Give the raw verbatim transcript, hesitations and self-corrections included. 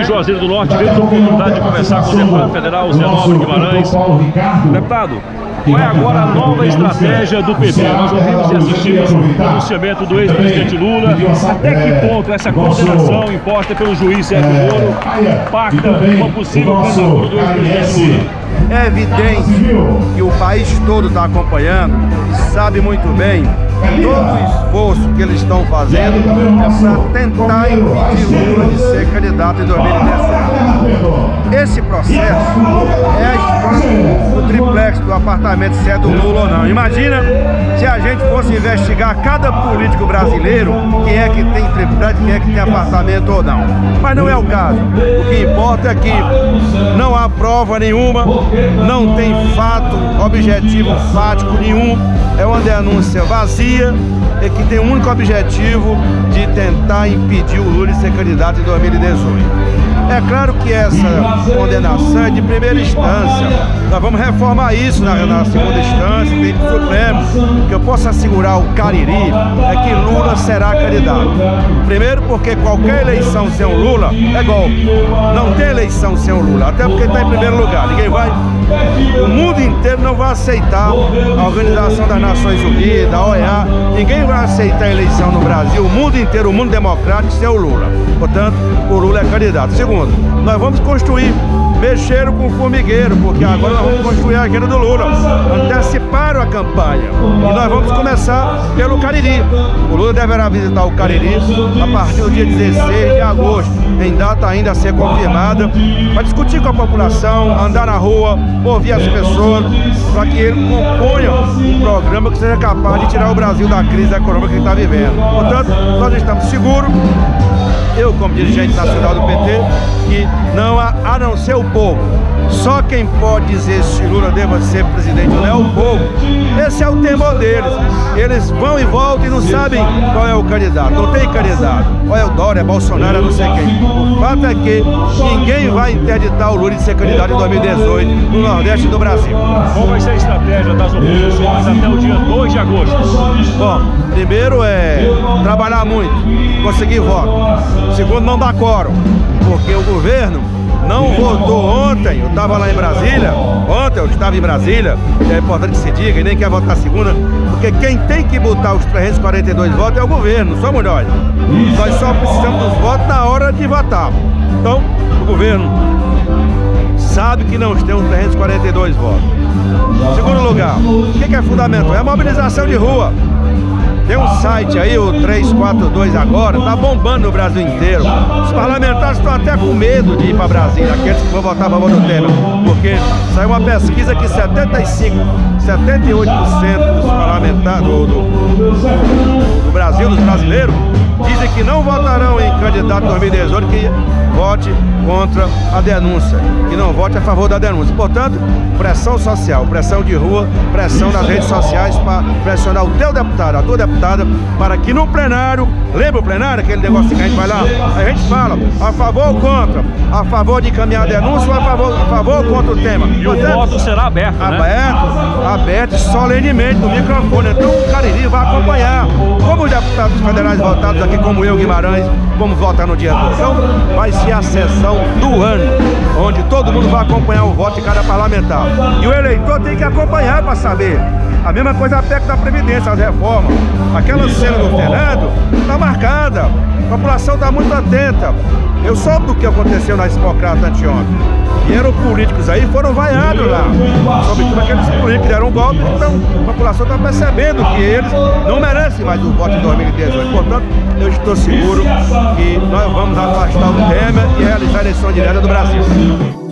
de Juazeiro do Norte, tivemos a oportunidade de conversar com o deputado federal Zé Nobre Guimarães. Deputado, qual é agora a nova estratégia do P B? Nós ouvimos e assistimos o pronunciamento do ex-presidente Lula. Até que ponto essa condenação imposta pelo juiz Sérgio Moro pacta uma possível candidatura do ex-presidente Lula? É evidente que o país todo está acompanhando e sabe muito bem todo o esforço que eles estão fazendo é para tentar impedir Lula de ser candidato em dois mil e dezessete. Esse processo é a história do triplex, do apartamento, se é do Lula ou não. Imagina se a gente fosse investigar cada político brasileiro, quem é que tem triplex, quem é que tem apartamento ou não. Mas não é o caso. O que importa é que não há prova nenhuma, não tem fato objetivo fático nenhum, é uma denúncia vazia e que tem o único objetivo de tentar impedir o Lula de ser candidato em dois mil e dezoito. É claro que essa condenação é de primeira instância. Nós vamos reformar isso na, na segunda instância, tem do Supremo. O que eu posso assegurar o Cariri é que Lula será candidato. Primeiro porque qualquer eleição sem o Lula é golpe. Não tem eleição sem o Lula, até porque está em primeiro lugar. Ninguém vai... O mundo inteiro não vai aceitar a Organização das Nações Unidas, a O E A. Ninguém vai aceitar a eleição no Brasil, o mundo inteiro, o mundo democrático, sem o Lula. Portanto, o Lula é candidato. Segundo, nós vamos construir, mexeram com o formigueiro, porque agora nós vamos construir a agenda do Lula. Anteciparam a campanha. E nós vamos começar pelo Cariri. O Lula deverá visitar o Cariri a partir do dia dezesseis de agosto, em data ainda a ser confirmada, para discutir com a população, andar na rua, ouvir as pessoas, para que ele componha um programa que seja capaz de tirar o Brasil da crise econômica que está vivendo. Portanto, nós estamos seguros, eu como dirigente nacional do P T, que não há, a não ser o povo. Só quem pode dizer se Lula deva ser presidente ou não é o povo. Esse é o temor deles. Eles vão e voltam e não sabem qual é o candidato. Não tem candidato. Ou é o Dória, é Bolsonaro, é não sei quem. O fato é que ninguém vai interditar o Lula de ser candidato em dois mil e dezoito no Nordeste do Brasil. Qual vai ser a estratégia das oposições até o dia dois de agosto? Bom, primeiro é trabalhar muito, conseguir voto. Segundo, não dar quórum, porque o governo não votou ontem. Eu estava lá em Brasília, ontem eu estava em Brasília, é importante que se diga, e nem quer votar segunda, porque quem tem que botar os trezentos e quarenta e dois votos é o governo, não somos nós. Nós só precisamos dos votos na hora de votar. Então, o governo sabe que nós temos trezentos e quarenta e dois votos. Segundo lugar, o que é fundamental? É a mobilização de rua. Tem um site aí, o trezentos e quarenta e dois agora, tá bombando no Brasil inteiro. Os parlamentares estão até com medo de ir para Brasília, aqueles que vão votar a favor do Temer, porque saiu uma pesquisa que setenta e cinco, setenta e oito por cento dos parlamentares do, do, do Brasil, dos brasileiros, dizem que não votarão em candidato em dois mil e dezoito, que vote contra a denúncia, que não vote a favor da denúncia. Portanto, pressão social, pressão de rua, pressão nas redes sociais para pressionar o teu deputado, a tua deputada, para que no plenário, lembra o plenário, aquele negócio que a gente vai lá, a gente fala a favor ou contra, a favor de encaminhar a denúncia ou a favor, a favor ou contra o tema. E Portanto, o voto será aberto, né? Aberto, aberto solenemente no microfone. Então o Cariri vai acompanhar. Como os deputados federais votados aqui, como eu, Guimarães, vamos votar no dia dois. Então vai ser a sessão do ano, onde todo mundo vai acompanhar o voto de cada parlamentar. E o eleitor tem que acompanhar para saber. A mesma coisa a P E C da Previdência, as reformas. Aquela cena do Fernando está marcada. A população está muito atenta. Eu soube do que aconteceu na Expocrata anteontem. E eram políticos aí, foram vaiados lá. Sobretudo aqueles políticos que deram um golpe, então a população está percebendo que eles não merecem mais o voto de dois mil e dezoito. Portanto, eu estou seguro que nós vamos afastar o Temer e realizar a eleição direta do Brasil.